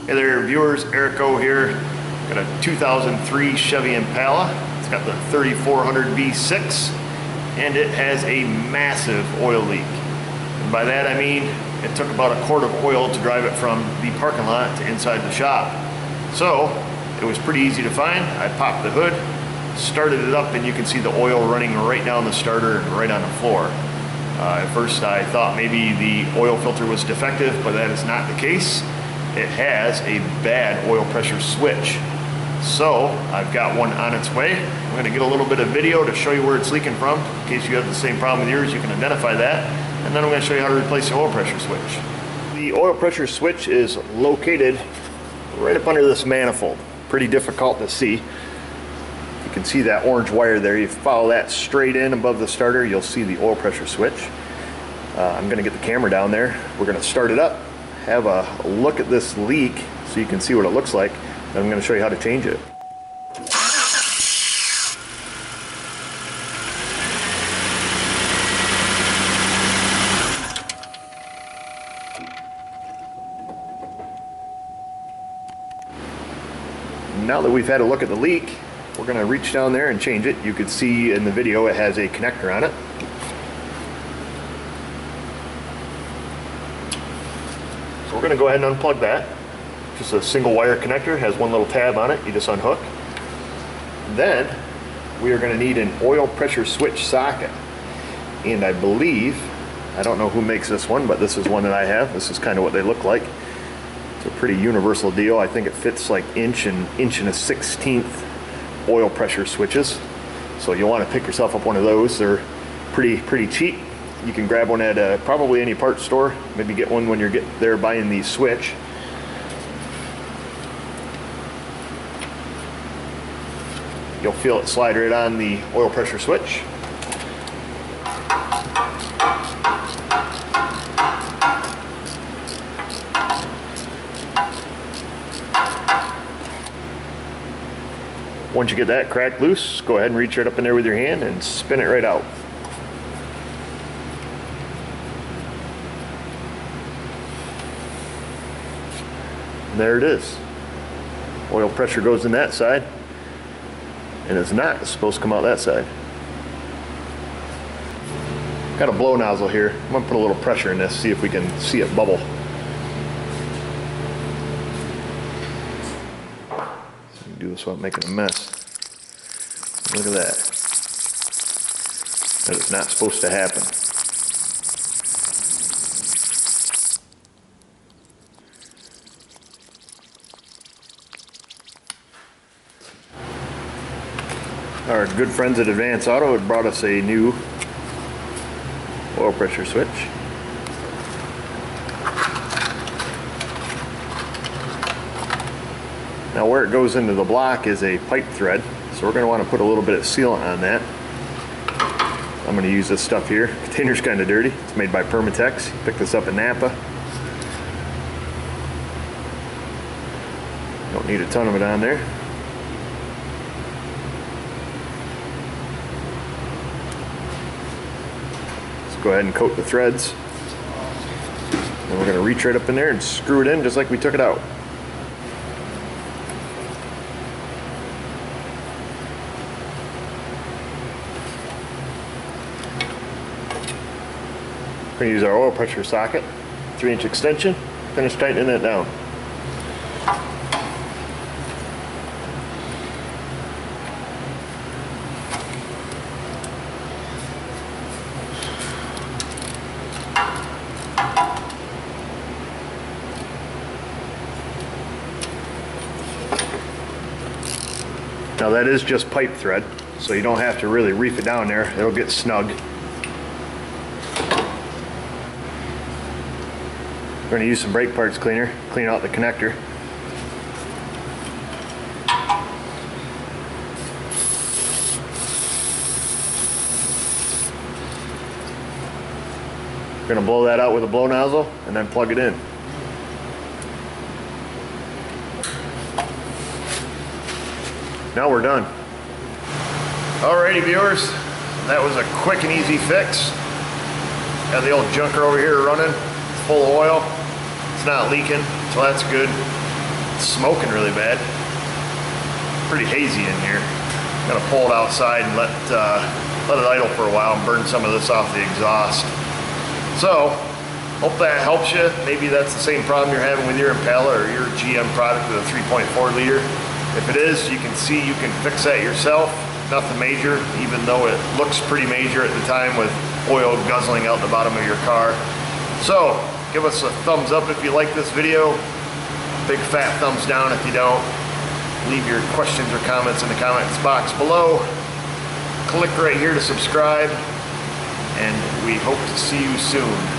Hey there viewers, Erico here. Got a 2003 Chevy Impala. It's got the 3400 V6 and it has a massive oil leak. And by that I mean it took about a quart of oil to drive it from the parking lot to inside the shop. So it was pretty easy to find. I popped the hood, started it up, and you can see the oil running right down the starter and right on the floor. At first I thought maybe the oil filter was defective, but that is not the case. It has a bad oil pressure switch. So I've got one on its way. I'm going to get a little bit of video to show you where it's leaking from. In case you have the same problem with yours, you can identify that. And then I'm going to show you how to replace the oil pressure switch. The oil pressure switch is located right up under this manifold. Pretty difficult to see. You can see that orange wire there. You follow that straight in above the starter, you'll see the oil pressure switch. I'm going to get the camera down there. We're going to start it up, have a look at this leak so you can see what it looks like. And I'm going to show you how to change it. Now that we've had a look at the leak, we're going to reach down there and change it. You can see in the video it has a connector on it. So we're going to go ahead and unplug that. Just a single wire connector, has one little tab on it. You just unhook. Then we are going to need an oil pressure switch socket. And I believe, I don't know who makes this one, but this is one that I have. This is kind of what they look like. It's a pretty universal deal. I think it fits like inch and a 1/16 oil pressure switches. So you'll want to pick yourself up one of those. They're pretty cheap. You can grab one at probably any parts store. Maybe get one when you're there buying the switch. You'll feel it slide right on the oil pressure switch. Once you get that cracked loose, go ahead and reach right up in there with your hand and spin it right out. And there it is. Oil pressure goes in that side, and it's not supposed to come out that side. Got a blow nozzle here. I'm going to put a little pressure in this, see if we can see it bubble. Do this without making a mess. Look at that. That is not supposed to happen. Our good friends at Advance Auto had brought us a new oil pressure switch. Now where it goes into the block is a pipe thread, so we're going to want to put a little bit of sealant on that. I'm going to use this stuff here. The container's kind of dirty. It's made by Permatex. Picked this up in Napa. Don't need a ton of it on there. Let's go ahead and coat the threads. And we're going to reach right up in there and screw it in just like we took it out. We're going to use our oil pressure socket, 3-inch extension, finish tightening that down. Now that is just pipe thread, so you don't have to really reef it down there. It'll get snug. We're going to use some brake parts cleaner, clean out the connector. We're going to blow that out with a blow nozzle and then plug it in. Now we're done. Alrighty viewers, that was a quick and easy fix. Got the old junker over here running, full of oil. It's not leaking, so that's good. It's smoking really bad. Pretty hazy in here. Gonna pull it outside and let it idle for a while and burn some of this off the exhaust. So, hope that helps you. Maybe that's the same problem you're having with your Impala or your GM product with a 3.4 liter. If it is, you can see you can fix that yourself. Nothing major, even though it looks pretty major at the time with oil guzzling out the bottom of your car. So, give us a thumbs up if you like this video. Big fat thumbs down if you don't. Leave your questions or comments in the comments box below. Click right here to subscribe, and we hope to see you soon.